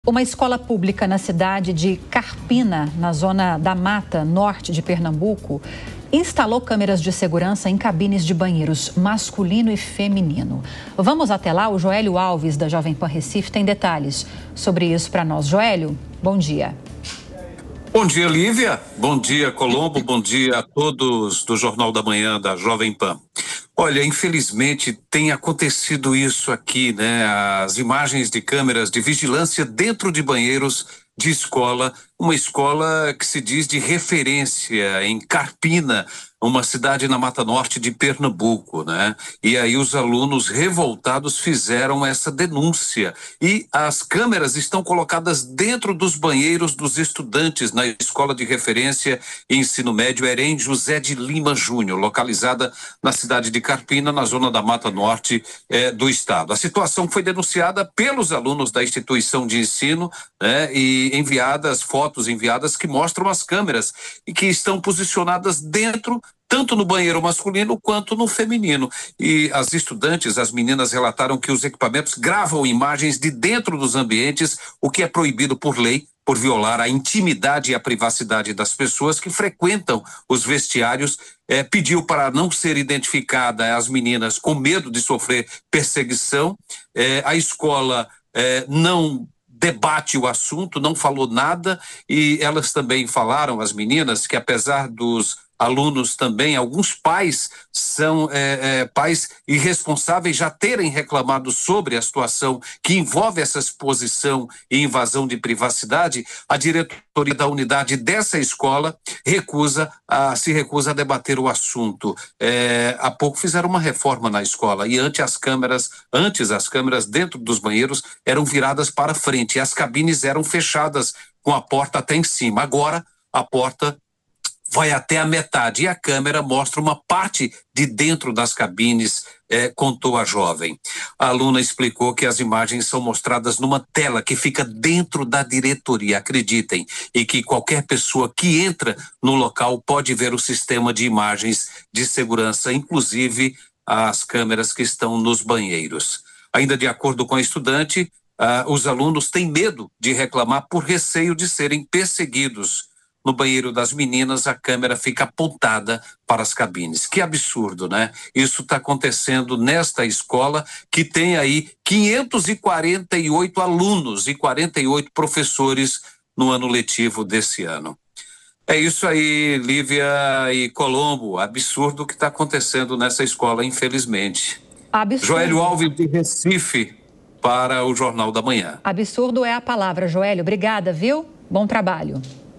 Uma escola pública na cidade de Carpina, na zona da Mata Norte de Pernambuco, instalou câmeras de segurança em cabines de banheiros masculino e feminino. Vamos até lá, o Joélio Alves, da Jovem Pan Recife, tem detalhes sobre isso para nós. Joélio, bom dia. Bom dia, Lívia. Bom dia, Colombo. Bom dia a todos do Jornal da Manhã da Jovem Pan. Olha, infelizmente tem acontecido isso aqui, né? As imagens de câmeras de vigilância dentro de banheiros de escola, uma escola que se diz de referência em Carpina, uma cidade na Mata Norte de Pernambuco, né? E aí os alunos revoltados fizeram essa denúncia e as câmeras estão colocadas dentro dos banheiros dos estudantes na escola de referência em ensino médio Herém José de Lima Júnior, localizada na cidade de Carpina, na zona da Mata Norte do estado. A situação foi denunciada pelos alunos da instituição de ensino, né? E fotos enviadas que mostram as câmeras e que estão posicionadas dentro, tanto no banheiro masculino quanto no feminino. E as estudantes, as meninas, relataram que os equipamentos gravam imagens de dentro dos ambientes, o que é proibido por lei, por violar a intimidade e a privacidade das pessoas que frequentam os vestiários. Pediu para não ser identificada as meninas com medo de sofrer perseguição. A escola não debate o assunto, não falou nada, e elas também falaram, as meninas, que apesar dos alunos também, alguns pais são pais irresponsáveis já terem reclamado sobre a situação que envolve essa exposição e invasão de privacidade, a diretoria da unidade dessa escola se recusa a debater o assunto. Há pouco fizeram uma reforma na escola e antes as câmeras dentro dos banheiros eram viradas para frente e as cabines eram fechadas com a porta até em cima. Agora a porta vai até a metade e a câmera mostra uma parte de dentro das cabines, contou a jovem. A aluna explicou que as imagens são mostradas numa tela que fica dentro da diretoria, acreditem, e que qualquer pessoa que entra no local pode ver o sistema de imagens de segurança, inclusive as câmeras que estão nos banheiros. Ainda de acordo com a estudante, os alunos têm medo de reclamar por receio de serem perseguidos. No banheiro das meninas, a câmera fica apontada para as cabines. Que absurdo, né? Isso está acontecendo nesta escola que tem aí 548 alunos e 48 professores no ano letivo desse ano. É isso aí, Lívia e Colombo. Absurdo o que está acontecendo nessa escola, infelizmente. Absurdo. Joélio Alves de Recife para o Jornal da Manhã. Absurdo é a palavra, Joélio. Obrigada, viu? Bom trabalho.